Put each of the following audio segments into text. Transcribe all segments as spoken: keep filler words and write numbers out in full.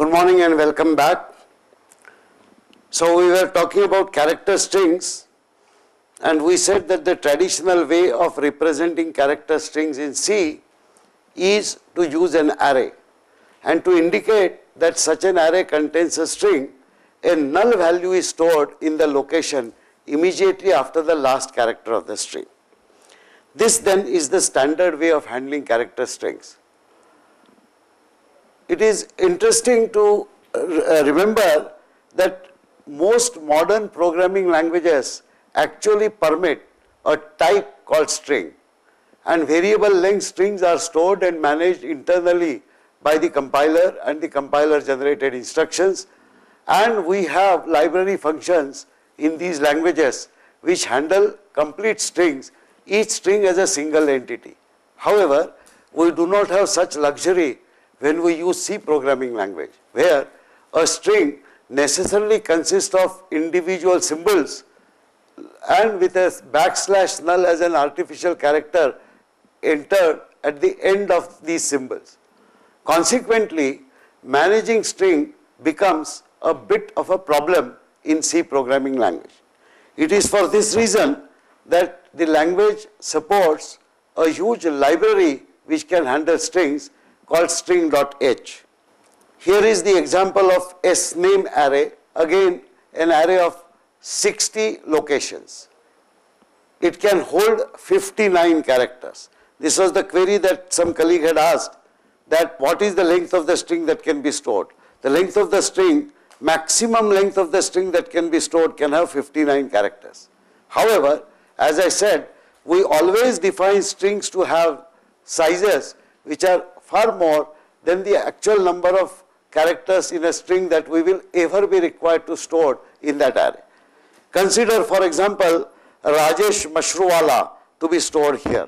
Good morning and welcome back. So we were talking about character strings, and we said that the traditional way of representing character strings in C is to use an array. And to indicate that such an array contains a string, a null value is stored in the location immediately after the last character of the string. This then is the standard way of handling character strings. It is interesting to remember that most modern programming languages actually permit a type called string, and variable length strings are stored and managed internally by the compiler and the compiler generated instructions, and we have library functions in these languages which handle complete strings, each string as a single entity. However, we do not have such luxury when we use C programming language, where a string necessarily consists of individual symbols and with a backslash null as an artificial character entered at the end of these symbols. Consequently, managing string becomes a bit of a problem in C programming language. It is for this reason that the language supports a huge library which can handle strings called string.h. Here is the example of sname array, again an array of sixty locations. It can hold fifty-nine characters. This was the query that some colleague had asked, that what is the length of the string that can be stored. The length of the string, maximum length of the string that can be stored can have fifty-nine characters. However, as I said, we always define strings to have sizes which are far more than the actual number of characters in a string that we will ever be required to store in that array. Consider, for example, Rajesh Mashruwala to be stored here.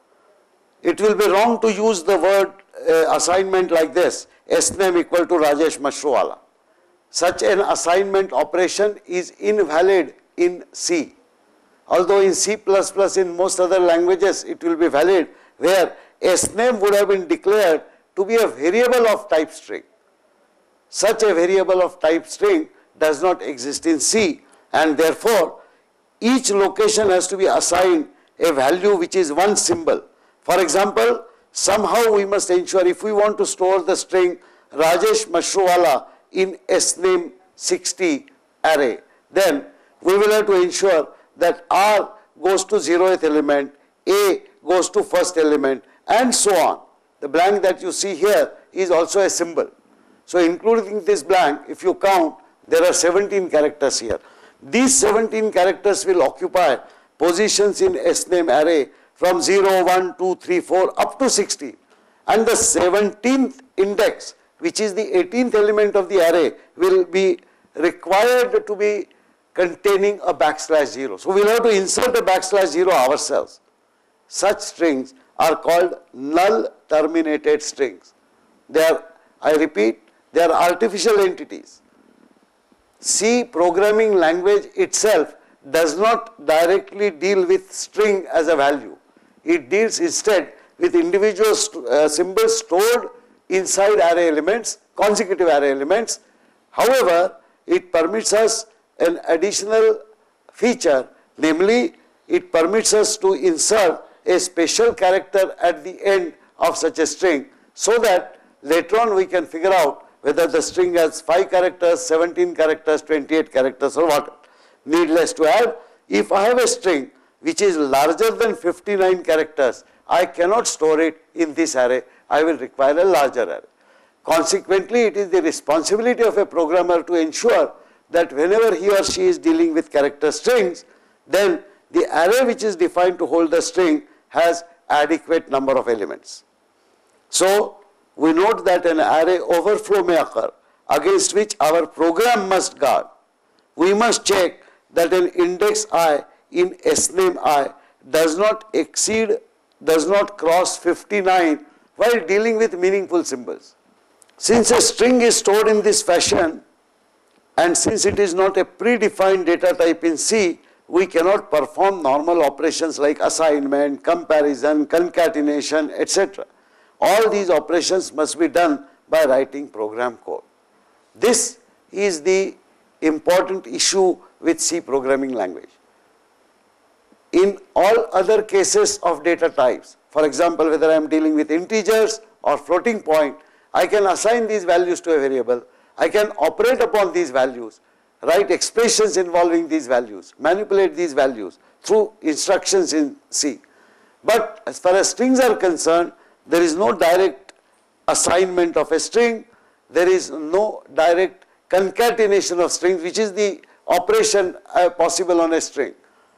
It will be wrong to use the word uh, assignment like this, sname equal to Rajesh Mashruwala. Such an assignment operation is invalid in C. Although in C plus plus, in most other languages, it will be valid, where sname would have been declared to be a variable of type string. Such a variable of type string does not exist in C, and therefore each location has to be assigned a value which is one symbol. For example, somehow we must ensure, if we want to store the string Rajesh Mashruwala in sname sixty array, then we will have to ensure that R goes to zeroth element, A goes to first element, and so on. The blank that you see here is also a symbol. So including this blank, if you count, there are seventeen characters here. These seventeen characters will occupy positions in sname array from zero, one, two, three, four up to sixteen. And the seventeenth index, which is the eighteenth element of the array, will be required to be containing a backslash zero. So we will have to insert a backslash zero ourselves. Such strings are called null terminated strings. They are, I repeat, they are artificial entities. C programming language itself does not directly deal with string as a value. It deals instead with individual st uh, symbols stored inside array elements, consecutive array elements. However, it permits us an additional feature, namely it permits us to insert a special character at the end of such a string, so that later on we can figure out whether the string has five characters, seventeen characters, twenty-eight characters, or what. Needless to add, if I have a string which is larger than fifty-nine characters, I cannot store it in this array. I will require a larger array. Consequently, it is the responsibility of a programmer to ensure that whenever he or she is dealing with character strings, then the array which is defined to hold the string has adequate number of elements. So we note that an array overflow may occur, against which our program must guard. We must check that an index I in sname I does not exceed, does not cross fifty-nine while dealing with meaningful symbols. Since a string is stored in this fashion, and since it is not a predefined data type in C, we cannot perform normal operations like assignment, comparison, concatenation, et cetera. All these operations must be done by writing program code. This is the important issue with C programming language. In all other cases of data types, for example, whether I am dealing with integers or floating point, I can assign these values to a variable, I can operate upon these values, write expressions involving these values, manipulate these values through instructions in C. But as far as strings are concerned, there is no direct assignment of a string, there is no direct concatenation of strings, which is the operation uh, possible on a string.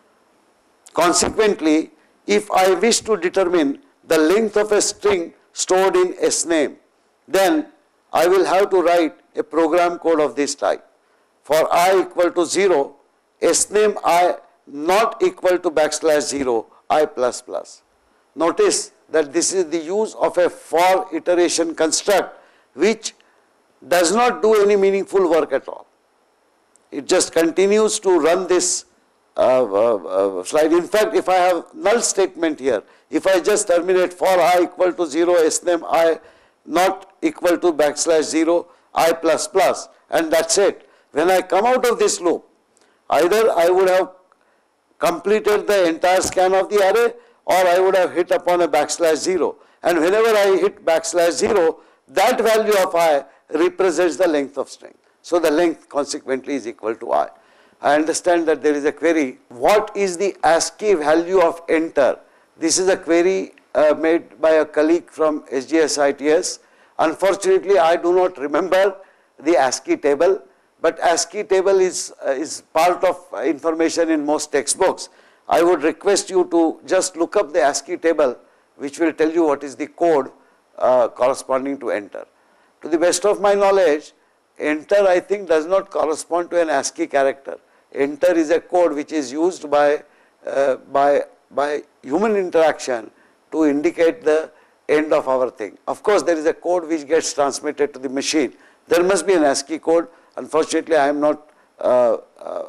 Consequently, if I wish to determine the length of a string stored in sname, then I will have to write a program code of this type. For I equal to zero, sname I not equal to backslash zero, I plus plus. Notice that this is the use of a for iteration construct which does not do any meaningful work at all. It just continues to run this uh, uh, uh, slide. In fact, if I have null statement here, if I just terminate for I equal to zero, sname I not equal to backslash zero, I plus plus, and that's it. When I come out of this loop, either I would have completed the entire scan of the array, or I would have hit upon a backslash zero. And whenever I hit backslash zero, that value of I represents the length of string. So the length consequently is equal to I. I understand that there is a query. What is the ASCII value of enter? This is a query uh, made by a colleague from S G S I T S. Unfortunately, I do not remember the ASCII table, but ASCII table is, uh, is part of information in most textbooks. I would request you to just look up the ASCII table, which will tell you what is the code uh, corresponding to enter. To the best of my knowledge, enter I think does not correspond to an ASCII character. Enter is a code which is used by, uh, by, by human interaction to indicate the end of our thing. Of course, there is a code which gets transmitted to the machine. There must be an ASCII code. Unfortunately, I am not uh, uh,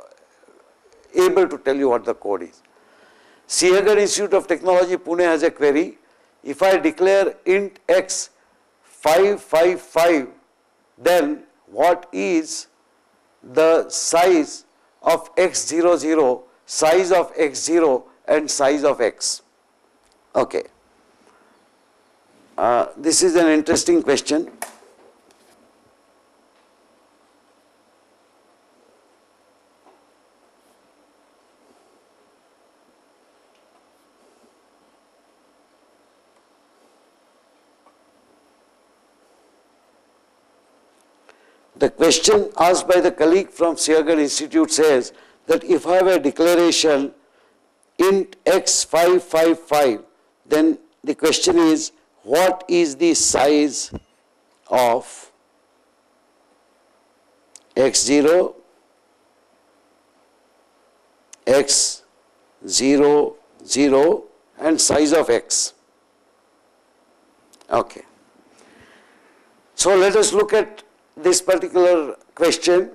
able to tell you what the code is. Siagar Institute of Technology, Pune has a query. If I declare int x five five five, then what is the size of x zero zero, size of x zero and size of x? Okay. Uh, this is an interesting question. The question asked by the colleague from Siagar Institute says that if I have a declaration int x five five five, then the question is, what is the size of x zero, x zero zero and size of x? Okay. So let us look at this particular question.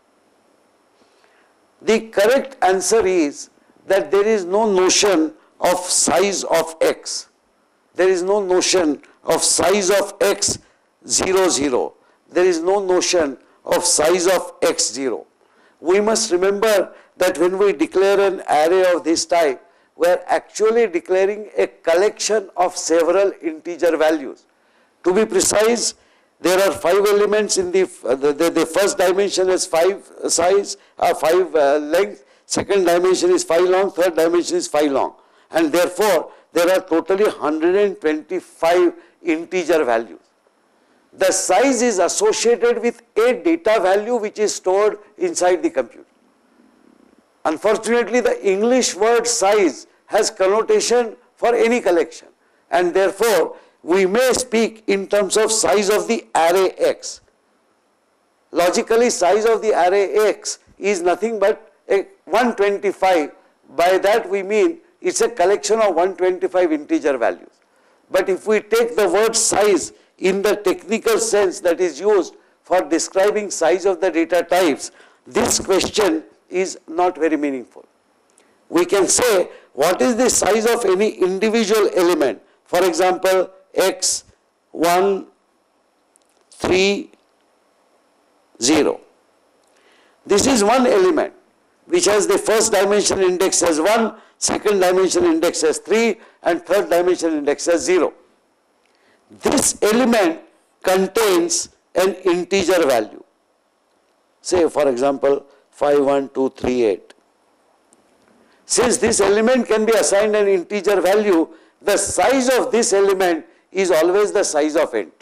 The correct answer is that there is no notion of size of x. There is no notion of size of x zero zero. There is no notion of size of x zero. We must remember that when we declare an array of this type, we are actually declaring a collection of several integer values. To be precise, there are five elements in the, uh, the, the, the first dimension is five size, uh, five uh, length, second dimension is five long, third dimension is five long. And therefore, there are totally one hundred twenty-five integer values. The size is associated with a data value which is stored inside the computer. Unfortunately, the English word size has connotation for any collection, and therefore, we may speak in terms of size of the array X. Logically, size of the array X is nothing but a one hundred twenty-five. By that we mean it's a collection of one hundred twenty-five integer values. But if we take the word size in the technical sense that is used for describing size of the data types, this question is not very meaningful. We can say what is the size of any individual element. For example, x, one, three, zero. This is one element which has the first dimension index as one, second dimension index as three, and third dimension index as zero. This element contains an integer value. Say for example five one two three eight. Since this element can be assigned an integer value, the size of this element is always the size of int.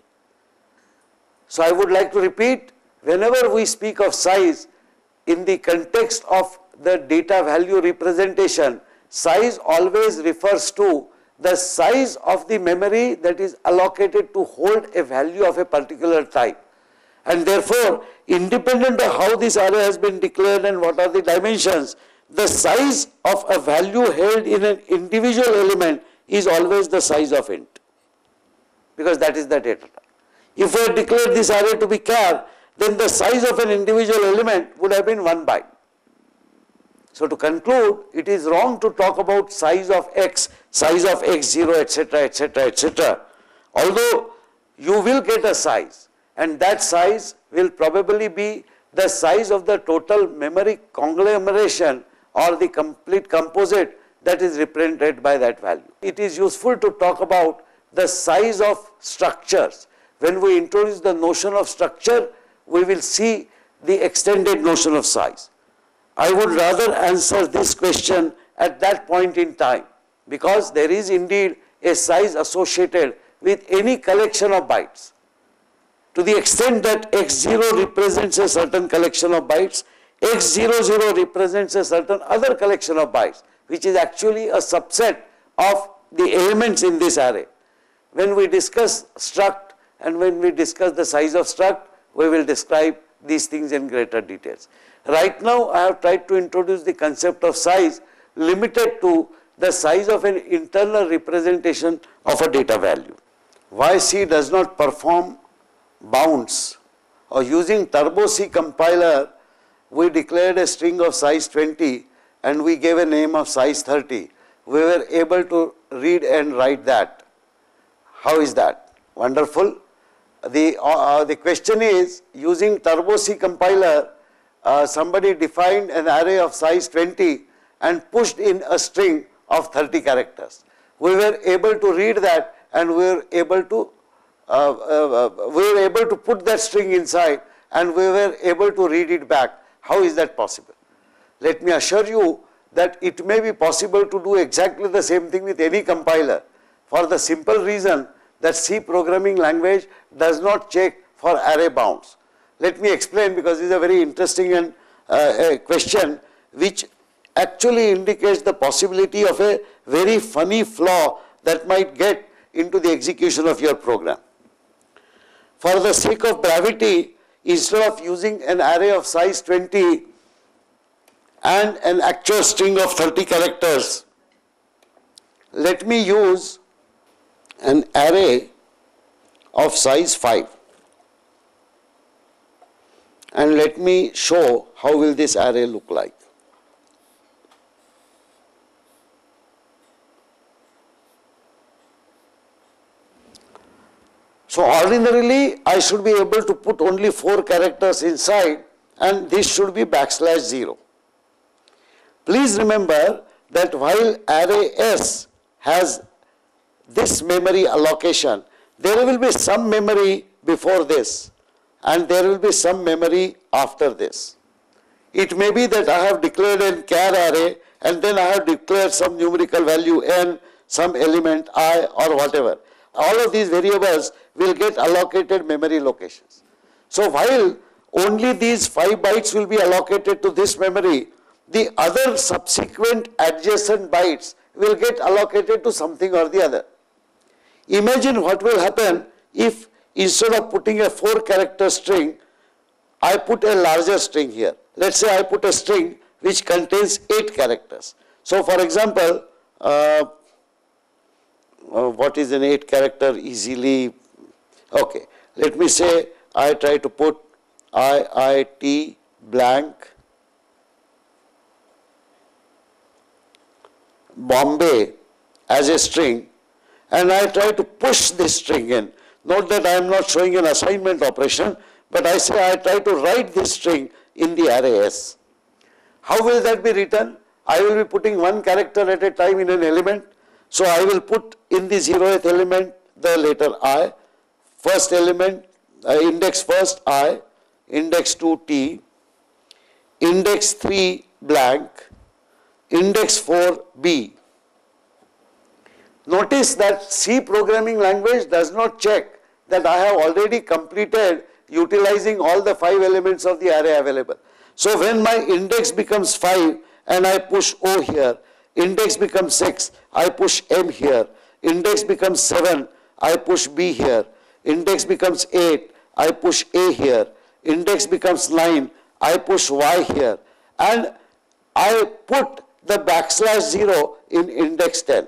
So I would like to repeat, whenever we speak of size in the context of the data value representation, size always refers to the size of the memory that is allocated to hold a value of a particular type. And therefore, independent of how this array has been declared and what are the dimensions, the size of a value held in an individual element is always the size of int, because that is the data type. If we had declared this array to be char, then the size of an individual element would have been one byte. So to conclude, it is wrong to talk about size of x, size of x zero, et cetera, et cetera, et cetera. Although you will get a size, and that size will probably be the size of the total memory conglomeration or the complete composite that is represented by that value. It is useful to talk about the size of structures. When we introduce the notion of structure, we will see the extended notion of size. I would rather answer this question at that point in time, because there is indeed a size associated with any collection of bytes. To the extent that x zero represents a certain collection of bytes, x zero zero represents a certain other collection of bytes, which is actually a subset of the elements in this array. When we discuss struct and when we discuss the size of struct, we will describe these things in greater details. Right now, I have tried to introduce the concept of size limited to the size of an internal representation of a data value. Why C does not perform bounds, or using Turbo C compiler, we declared a string of size twenty and we gave a name of size thirty. We were able to read and write that. How is that? Wonderful. The, uh, the question is, using Turbo C compiler, uh, somebody defined an array of size twenty and pushed in a string of thirty characters. We were able to read that and we were able to uh, uh, we were able to put that string inside and we were able to read it back. How is that possible? Let me assure you that it may be possible to do exactly the same thing with any compiler, for the simple reason that C programming language does not check for array bounds. Let me explain, because this is a very interesting and uh, a question which actually indicates the possibility of a very funny flaw that might get into the execution of your program. For the sake of brevity, instead of using an array of size twenty and an actual string of thirty characters, let me use an array of size five. And let me show how will this array look like. So ordinarily, I should be able to put only four characters inside, and this should be backslash zero. Please remember that while array S has this memory allocation, there will be some memory before this and there will be some memory after this. It may be that I have declared a char array and then I have declared some numerical value n, some element I or whatever. All of these variables will get allocated memory locations. So while only these five bytes will be allocated to this memory, the other subsequent adjacent bytes will get allocated to something or the other. Imagine what will happen if instead of putting a four character string, I put a larger string here. Let's say I put a string which contains eight characters. So for example, uh, uh, what is an eight character easily? Okay, let me say I try to put I I T blank Bombay as a string, and I try to push this string in. Note that I am not showing an assignment operation, but I say I try to write this string in the array S. How will that be written? I will be putting one character at a time in an element. So I will put in the zeroth element the letter I, first element, uh, index first I, index two T, index three blank, index four B. Notice that C programming language does not check that I have already completed utilizing all the five elements of the array available. So when my index becomes five and I push O here, index becomes six, I push M here, index becomes seven, I push B here, index becomes eight, I push A here, index becomes nine, I push Y here, and I put the backslash zero in index ten.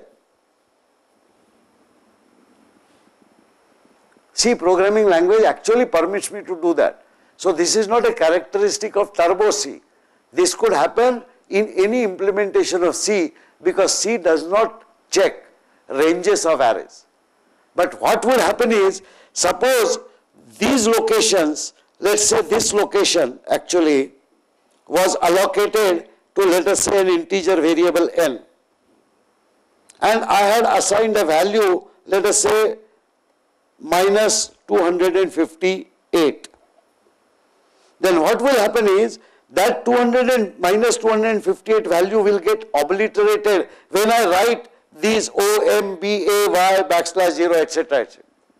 C programming language actually permits me to do that. So this is not a characteristic of Turbo C. This could happen in any implementation of C because C does not check ranges of arrays. But what would happen is, suppose these locations, let's say this location actually was allocated to, let us say, an integer variable n, and I had assigned a value, let us say, minus two hundred fifty-eight. Then what will happen is that two hundred and minus two hundred fifty-eight value will get obliterated when I write these O, M, B, A, Y, backslash zero, et cetera, et cetera.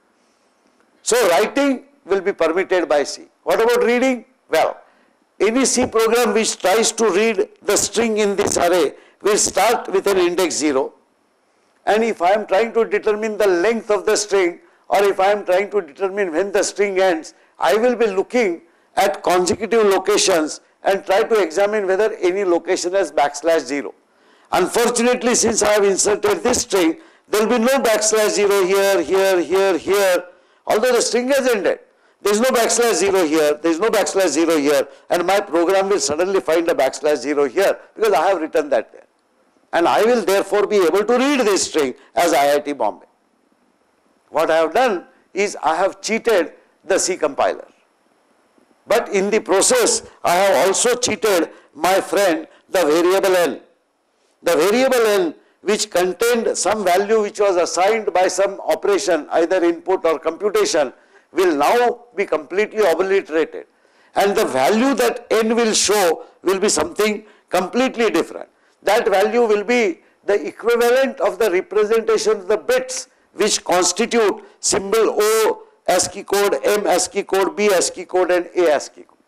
So writing will be permitted by C. What about reading? Well, any C program which tries to read the string in this array will start with an index zero, and if I am trying to determine the length of the string, or if I am trying to determine when the string ends, I will be looking at consecutive locations and try to examine whether any location has backslash zero. Unfortunately, since I have inserted this string, there will be no backslash zero here, here, here, here, although the string has ended. There is no backslash zero here, there is no backslash zero here, and my program will suddenly find a backslash zero here because I have written that there. And I will therefore be able to read this string as I I T Bombay. What I have done is I have cheated the C compiler. But in the process, I have also cheated my friend the variable n. The variable n, which contained some value which was assigned by some operation, either input or computation, will now be completely obliterated. And the value that n will show will be something completely different. That value will be the equivalent of the representation of the bits which constitute symbol O ASCII code, M ASCII code, B ASCII code, and A ASCII code.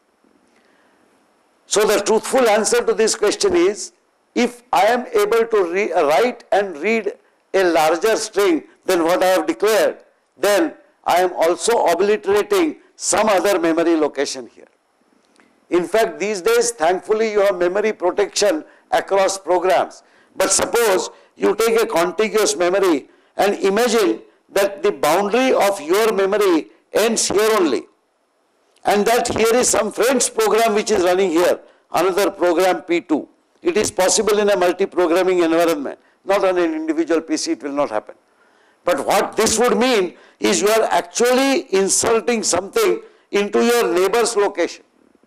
So the truthful answer to this question is, if I am able to re write and read a larger string than what I have declared, then I am also obliterating some other memory location here. In fact, these days, thankfully, you have memory protection across programs. But suppose you take a contiguous memory and imagine that the boundary of your memory ends here only, and that here is some friend's program which is running here, another program P two. It is possible in a multi-programming environment, not on an individual P C, it will not happen. But what this would mean is you are actually inserting something into your neighbor's location,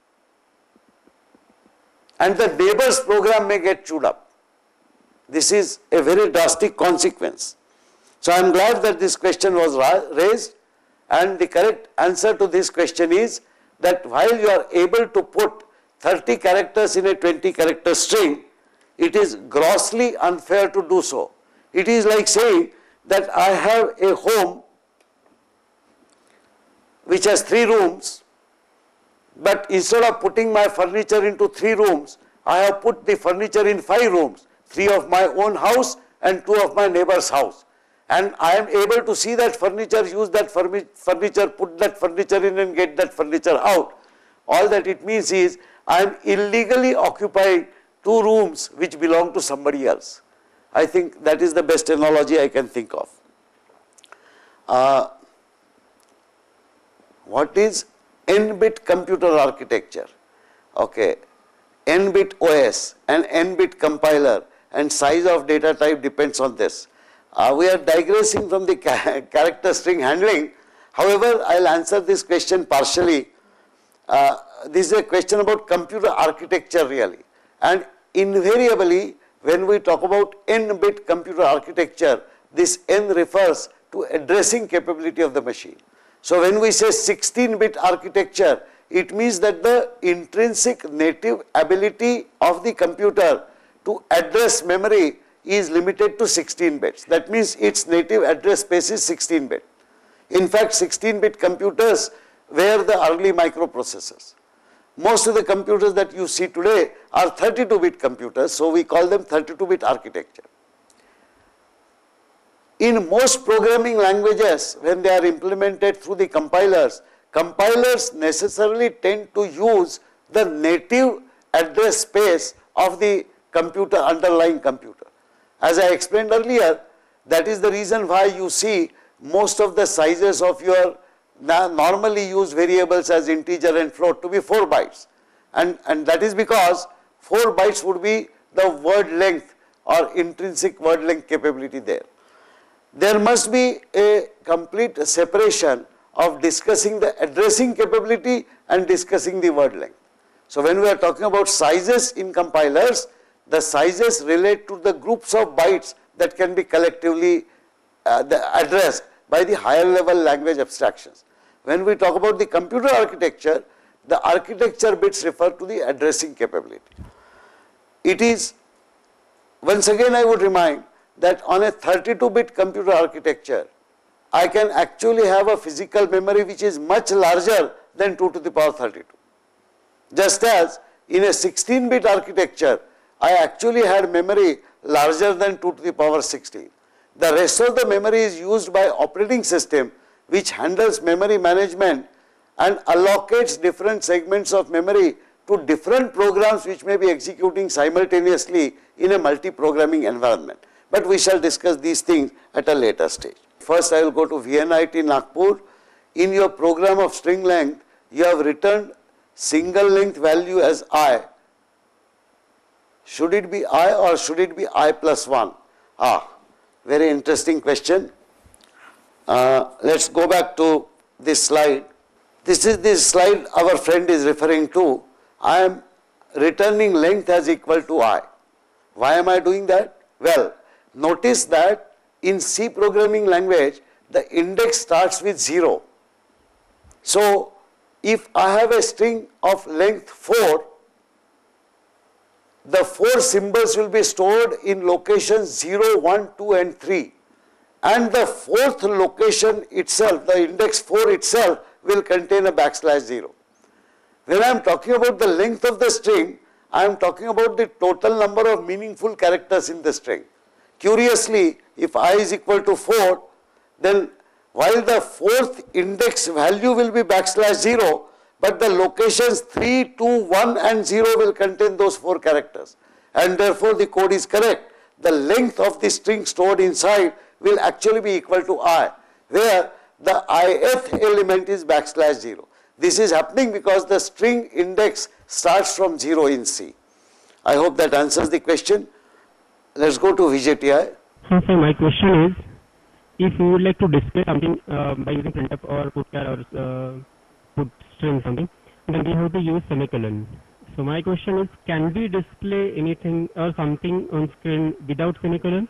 and the neighbor's program may get chewed up. This is a very drastic consequence. So I am glad that this question was raised, and the correct answer to this question is that while you are able to put thirty characters in a twenty character string, it is grossly unfair to do so. It is like saying that I have a home which has three rooms, but instead of putting my furniture into three rooms, I have put the furniture in five rooms, three of my own house and two of my neighbor's house. And I am able to see that furniture, use that furniture, put that furniture in and get that furniture out. All that it means is I am illegally occupying two rooms which belong to somebody else. I think that is the best analogy I can think of. Uh, what is n-bit computer architecture? Okay, n-bit O S and n-bit compiler and size of data type depends on this. Uh, we are digressing from the ca character string handling. However, I will answer this question partially uh, this is a question about computer architecture really. And invariably, when we talk about n-bit computer architecture, this n refers to addressing capability of the machine. So when we say sixteen bit architecture, it means that the intrinsic native ability of the computer to address memory is limited to sixteen bits. That means its native address space is sixteen bit. In fact, sixteen bit computers were the early microprocessors. Most of the computers that you see today are thirty-two bit computers, so we call them thirty-two bit architecture. In most programming languages, when they are implemented through the compilers, compilers necessarily tend to use the native address space of the computer, underlying computer. As I explained earlier, that is the reason why you see most of the sizes of your normally used variables as integer and float to be four bytes. And, and that is because four bytes would be the word length or intrinsic word length capability there. There must be a complete separation of discussing the addressing capability and discussing the word length. So when we are talking about sizes in compilers, the sizes relate to the groups of bytes that can be collectively uh, the addressed by the higher level language abstractions. When we talk about the computer architecture, the architecture bits refer to the addressing capability. It is, once again I would remind that on a thirty-two bit computer architecture, I can actually have a physical memory which is much larger than two to the power thirty-two. Just as in a sixteen bit architecture, I actually had memory larger than two to the power sixteen. The rest of the memory is used by operating system, which handles memory management and allocates different segments of memory to different programs which may be executing simultaneously in a multi-programming environment. But we shall discuss these things at a later stage. First, I will go to V N I T Nagpur. In your program of string length, you have returned single length value as I. Should it be I or should it be I plus one? Ah, very interesting question. Uh, let's go back to this slide. This is the slide our friend is referring to. I am returning length as equal to I. Why am I doing that? Well, notice that in C programming language, the index starts with zero. So, if I have a string of length four, the four symbols will be stored in locations zero, one, two and three. And the fourth location itself, the index four itself, will contain a backslash zero. When I am talking about the length of the string, I am talking about the total number of meaningful characters in the string. Curiously, if I is equal to four, then while the fourth index value will be backslash zero, but the locations three, two, one and zero will contain those four characters. And therefore, the code is correct. The length of the string stored inside will actually be equal to I, where the ith element is backslash zero. This is happening because the string index starts from zero in C. I hope that answers the question. Let's go to V J T I. So, sir, my question is, if you would like to display something uh, by using printf or putchar or uh, put string something, then we have to use semicolon. So my question is, can we display anything or something on screen without semicolon?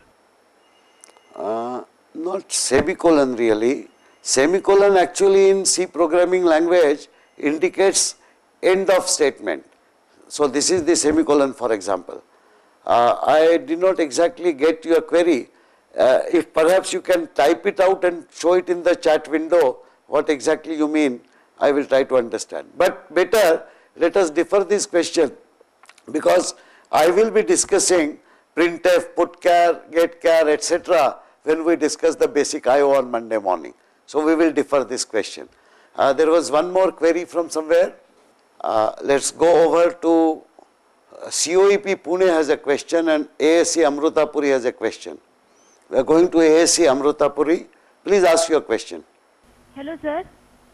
Uh, not semicolon really. Semicolon actually in C programming language indicates end of statement. So this is the semicolon, for example. Uh, I did not exactly get your query. Uh, if perhaps you can type it out and show it in the chat window, what exactly you mean, I will try to understand. But better, let us defer this question, because I will be discussing printf, putchar, getchar, et cetera when we discuss the basic I O on Monday morning. So we will defer this question. Uh, there was one more query from somewhere. Uh, let's go over to uh, C O E P Pune has a question and A S C Amrutapuri has a question. We are going to A S C Amrutapuri. Please ask your question. Hello, sir.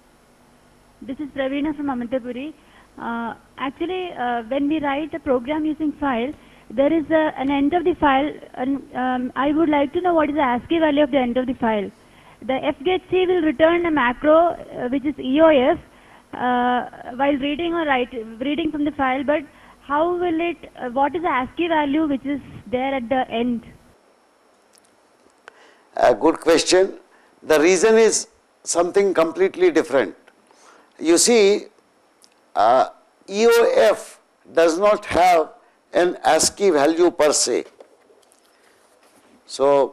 This is Praveena from Amrutapuri. Uh, actually, uh, when we write a program using file, there is a, an end of the file, and um, I would like to know what is the ASCII value of the end of the file. The fgetc will return a macro uh, which is E O F, uh, while reading or writing, reading from the file, but how will it, uh, what is the ASCII value which is there at the end? A good question. The reason is something completely different. You see, uh, E O F does not have an ASCII value per se. So,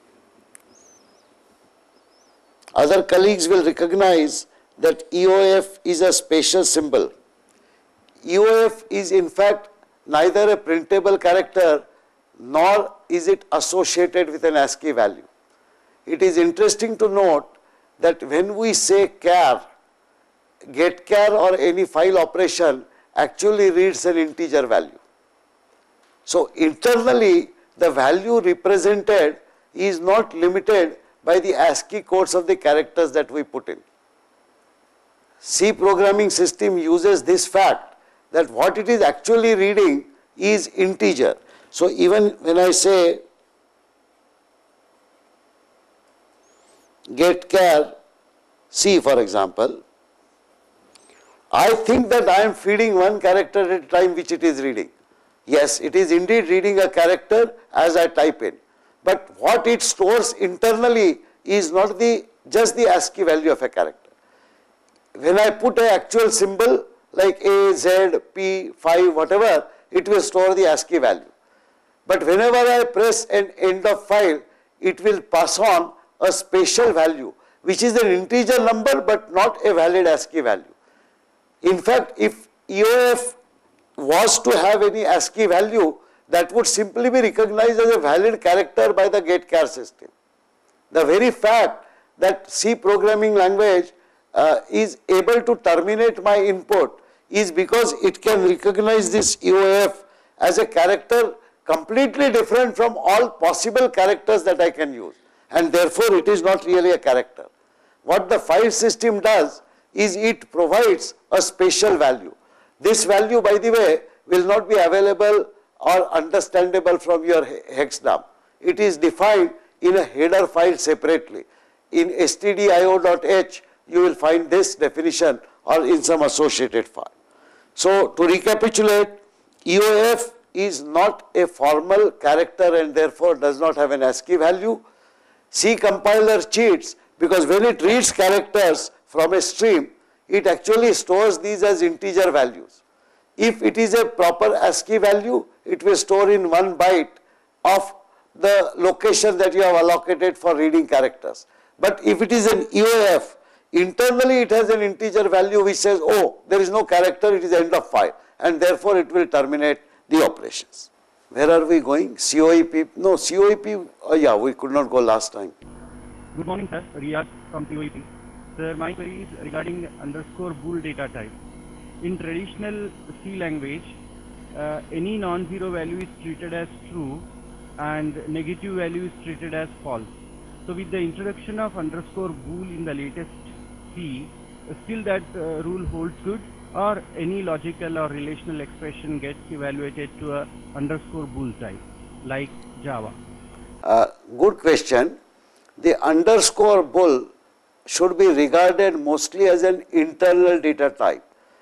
other colleagues will recognize that E O F is a spatial symbol. E O F is in fact neither a printable character nor is it associated with an ASCII value. It is interesting to note that when we say char, get char or any file operation actually reads an integer value. So internally the value represented is not limited by the ASCII codes of the characters that we put in. C programming system uses this fact that what it is actually reading is integer. So even when I say get char C, for example, I think that I am feeding one character at a time which it is reading. Yes, it is indeed reading a character as I type in. But what it stores internally is not the just the ASCII value of a character. When I put an actual symbol like A, Z, P, five, whatever, it will store the ASCII value. But whenever I press an end of file, it will pass on a spatial value, which is an integer number but not a valid ASCII value. In fact, if E O F was to have any ASCII value, that would simply be recognized as a valid character by the get char system. The very fact that C programming language uh, is able to terminate my input is because it can recognize this E O F as a character completely different from all possible characters that I can use, and therefore it is not really a character. What the file system does is it provides a spatial value. This value, by the way, will not be available or understandable from your hex dump. It is defined in a header file separately. In stdio dot h, you will find this definition or in some associated file. So, to recapitulate, E O F is not a formal character and therefore does not have an ASCII value. C compiler cheats because when it reads characters from a stream, it actually stores these as integer values. If it is a proper ASCII value, it will store in one byte of the location that you have allocated for reading characters. But if it is an E O F, internally it has an integer value which says, oh, there is no character, it is end of file, and therefore it will terminate the operations. Where are we going? C O E P? No, C O E P, oh yeah, we could not go last time. Good morning, sir. Riyaz from C O E P. Sir, my query is regarding underscore bool data type. In traditional C language, uh, any non-zero value is treated as true and negative value is treated as false. So with the introduction of underscore bool in the latest C, uh, still that uh, rule holds good, or any logical or relational expression gets evaluated to a underscore bool type, like Java? Uh, good question. The underscore bool should be regarded mostly as an internal data type.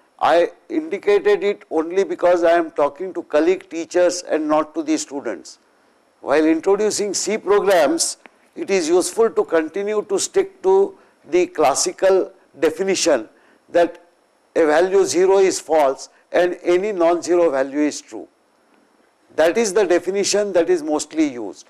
I indicated it only because I am talking to colleague teachers and not to the students. While introducing C programs, it is useful to continue to stick to the classical definition that a value zero is false and any non-zero value is true. That is the definition that is mostly used.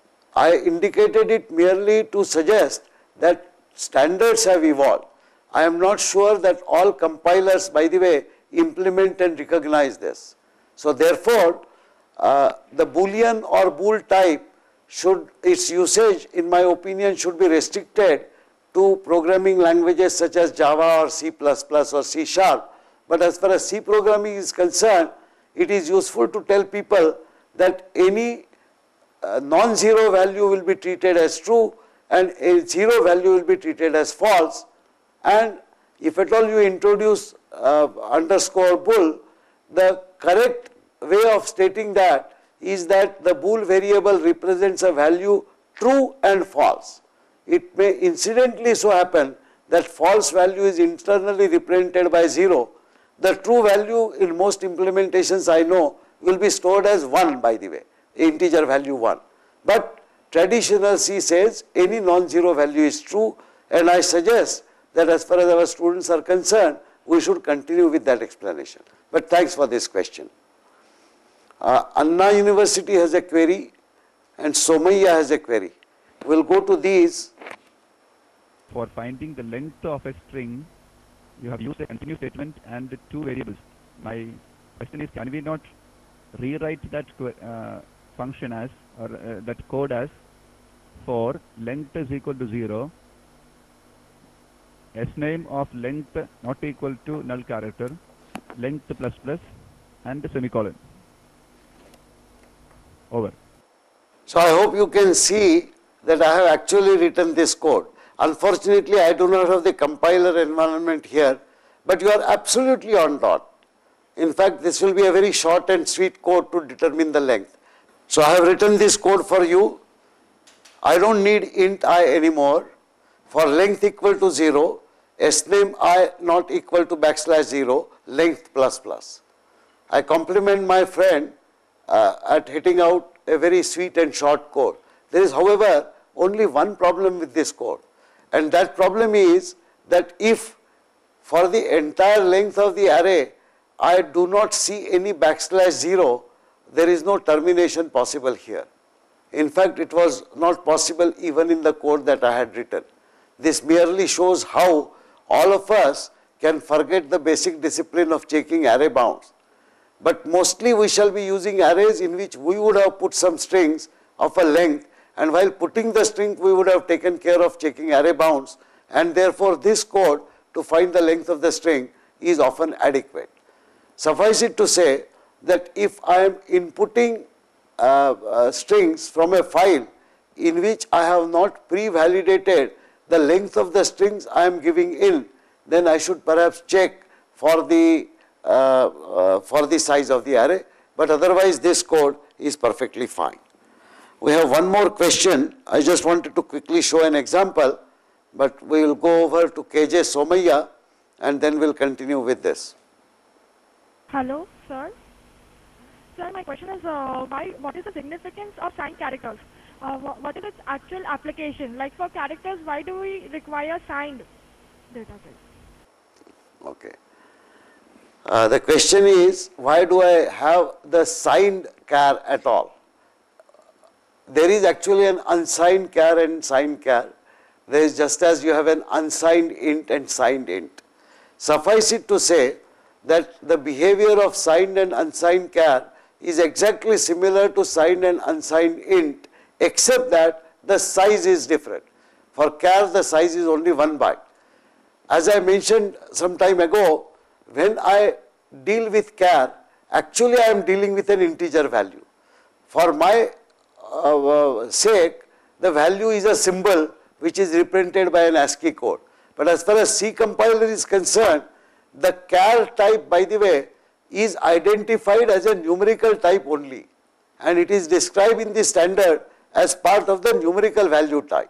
I indicated it merely to suggest that standards have evolved. I am not sure that all compilers, by the way, implement and recognize this. So therefore, uh, the Boolean or bool type should, its usage in my opinion should be restricted to programming languages such as Java or C plus plus or C sharp. But as far as C programming is concerned, it is useful to tell people that any uh, non-zero value will be treated as true and a zero value will be treated as false. And if at all you introduce uh, underscore bool, the correct way of stating that is that the bool variable represents a value true and false. It may incidentally so happen that false value is internally represented by zero, the true value in most implementations I know will be stored as one, by the way, integer value one. But traditional C says any non-zero value is true, and I suggest that as far as our students are concerned, we should continue with that explanation. But thanks for this question. Uh, Anna University has a query and Somaiya has a query. We'll go to these. For finding the length of a string, you have used a continue statement and two variables. My question is, can we not rewrite that uh, function as, or uh, that code as, for length is equal to zero, sname of length not equal to null character, length plus plus, and semicolon. Over. So I hope you can see that I have actually written this code. Unfortunately, I do not have the compiler environment here, but you are absolutely on dot. In fact, this will be a very short and sweet code to determine the length. So I have written this code for you. I don't need int I anymore. For length equal to zero, sname I not equal to backslash zero, length plus plus. I compliment my friend uh, at hitting out a very sweet and short code. There is, however, only one problem with this code, and that problem is that if for the entire length of the array I do not see any backslash zero, there is no termination possible here. In fact, it was not possible even in the code that I had written. This merely shows how all of us can forget the basic discipline of checking array bounds. But mostly we shall be using arrays in which we would have put some strings of a length, and while putting the string we would have taken care of checking array bounds, and therefore this code to find the length of the string is often adequate. Suffice it to say that if I am inputting uh, uh, strings from a file in which I have not pre-validated the length of the strings I am giving in, then I should perhaps check for the uh, uh, for the size of the array, but otherwise this code is perfectly fine. We have one more question. I just wanted to quickly show an example, but we will go over to K J Somaiya and then we'll continue with this. Hello, sir. Sir, my question is, uh, why? What is the significance of signed characters? Uh, what, what is its actual application? Like for characters, why do we require signed data type? Okay. Uh, the question is, why do I have the signed char at all? There is actually an unsigned char and signed char. There is just as you have an unsigned int and signed int. Suffice it to say that the behavior of signed and unsigned char is exactly similar to signed and unsigned int, except that the size is different. For char, the size is only one byte. As I mentioned some time ago, when I deal with char, actually I am dealing with an integer value. For my uh, uh, sake, the value is a symbol which is represented by an ASCII code. But as far as C compiler is concerned, the char type, by the way, is identified as a numerical type only, and it is described in the standard as part of the numerical value type.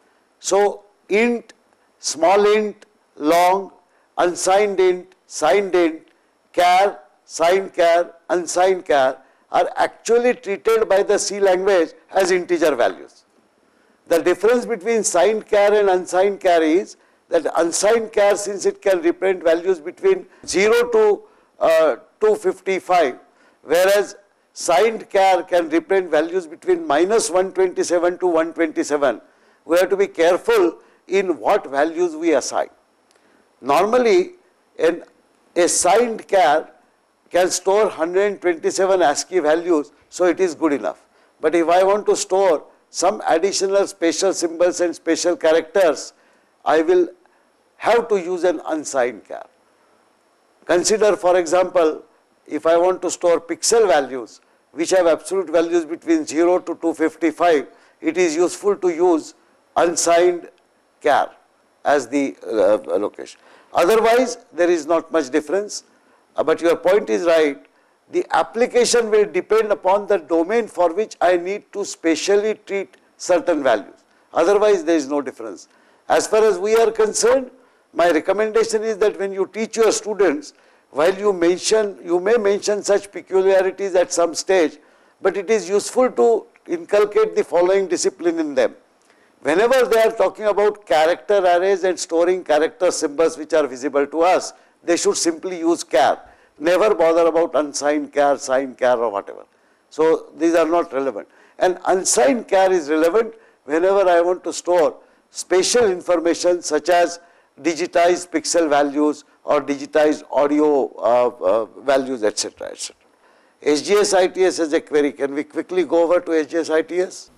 So int, small int, long, unsigned int, signed int, char, signed char, unsigned char are actually treated by the C language as integer values. The difference between signed char and unsigned char is that unsigned char, since it can represent values between zero to uh, two fifty-five, whereas signed char can represent values between minus one twenty-seven to one twenty-seven. We have to be careful in what values we assign. Normally, an, a signed char can store one hundred twenty-seven ASCII values, so it is good enough. But if I want to store some additional special symbols and special characters, I will have to use an unsigned char. Consider, for example, if I want to store pixel values, which have absolute values between zero to two fifty-five, it is useful to use unsigned char as the uh, location. Otherwise, there is not much difference, uh, but your point is right. The application will depend upon the domain for which I need to specially treat certain values. Otherwise, there is no difference. As far as we are concerned, my recommendation is that when you teach your students, while you mention, you may mention such peculiarities at some stage, but it is useful to inculcate the following discipline in them. Whenever they are talking about character arrays and storing character symbols which are visible to us, they should simply use char. Never bother about unsigned char, signed char or whatever. So these are not relevant. And unsigned char is relevant whenever I want to store spatial information such as digitized pixel values or digitized audio uh, uh, values, et cetera, et cetera. H G S I T S as a query. Can we quickly go over to H G S I T S?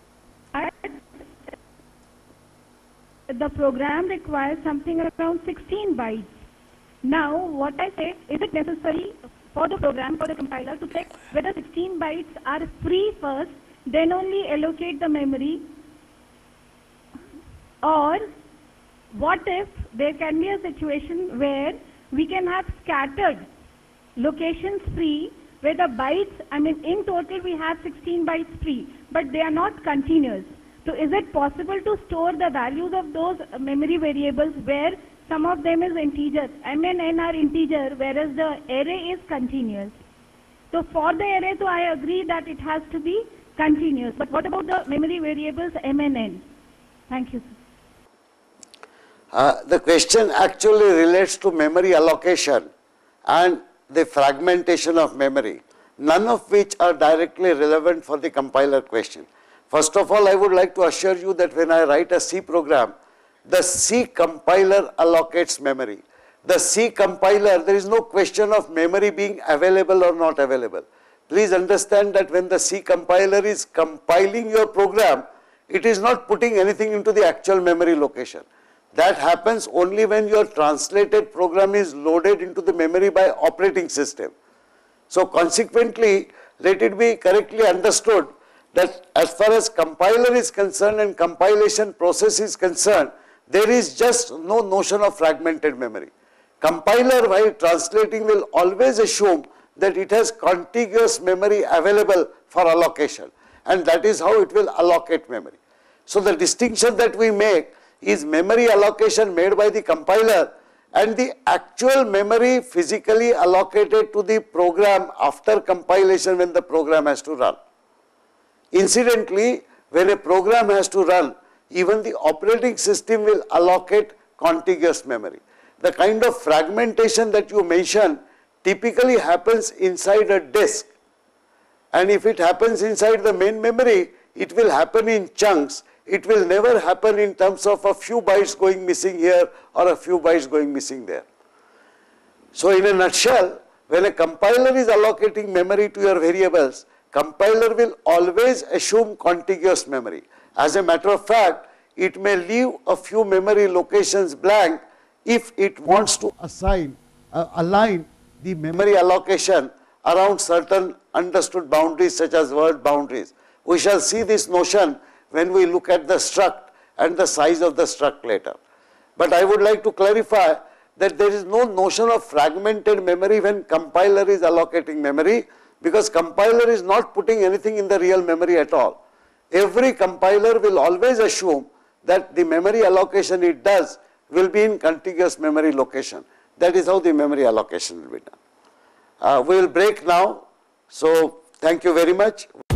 The program requires something around sixteen bytes. Now, what I say, is it necessary for the program, for the compiler to check whether sixteen bytes are free first, then only allocate the memory? Or what if there can be a situation where we can have scattered locations free, where the bytes, I mean in total we have sixteen bytes free, but they are not continuous. So is it possible to store the values of those memory variables where some of them is integer, M and N are integer, whereas the array is continuous? So for the array, so I agree that it has to be continuous, but what about the memory variables M and N? Thank you, sir. Uh, the question actually relates to memory allocation and the fragmentation of memory, none of which are directly relevant for the compiler question. First of all, I would like to assure you that when I write a C program, the C compiler allocates memory. The C compiler, there is no question of memory being available or not available. Please understand that when the C compiler is compiling your program, it is not putting anything into the actual memory location. That happens only when your translated program is loaded into the memory by operating system. So consequently, let it be correctly understood that as far as compiler is concerned and compilation process is concerned, there is just no notion of fragmented memory. Compiler, while translating, will always assume that it has contiguous memory available for allocation, and that is how it will allocate memory. So the distinction that we make is memory allocation made by the compiler and the actual memory physically allocated to the program after compilation when the program has to run. Incidentally, when a program has to run, even the operating system will allocate contiguous memory. The kind of fragmentation that you mentioned typically happens inside a disk, and if it happens inside the main memory, it will happen in chunks. It will never happen in terms of a few bytes going missing here or a few bytes going missing there. So in a nutshell, when a compiler is allocating memory to your variables, compiler will always assume contiguous memory. As a matter of fact, it may leave a few memory locations blank if it wants to assign, uh, align the memory allocation around certain understood boundaries such as word boundaries. We shall see this notion when we look at the struct and the size of the struct later. But I would like to clarify that there is no notion of fragmented memory when compiler is allocating memory, because compiler is not putting anything in the real memory at all. Every compiler will always assume that the memory allocation it does will be in contiguous memory location. That is how the memory allocation will be done. Uh, we will break now. So thank you very much.